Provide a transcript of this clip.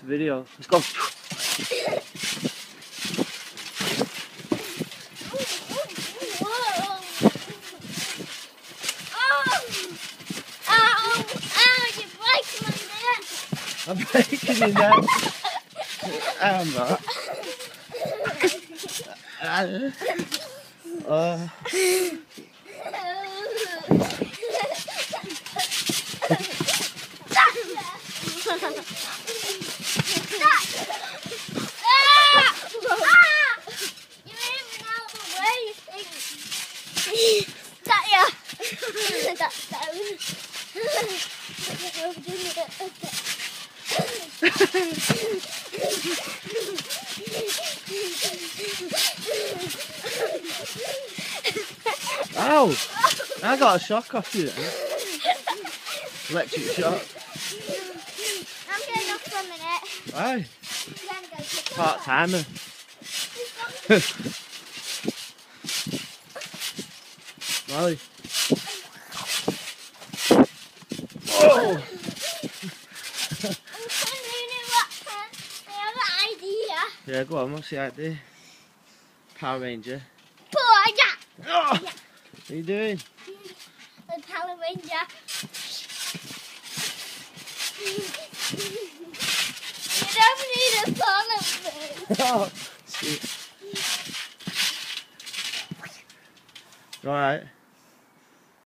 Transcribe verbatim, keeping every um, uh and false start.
to video. Let's go. I'm breaking your neck. I'm not. Uh. Ow! I got a shock off you then. Electric shock. I'm getting off for a minute. Why? Part timer. Molly. Whoa! Yeah, go on, what's the idea? Power Ranger. Power Ranger! Oh, what are you doing? The Power Ranger. You don't need a follow me. Oh, shit. Alright.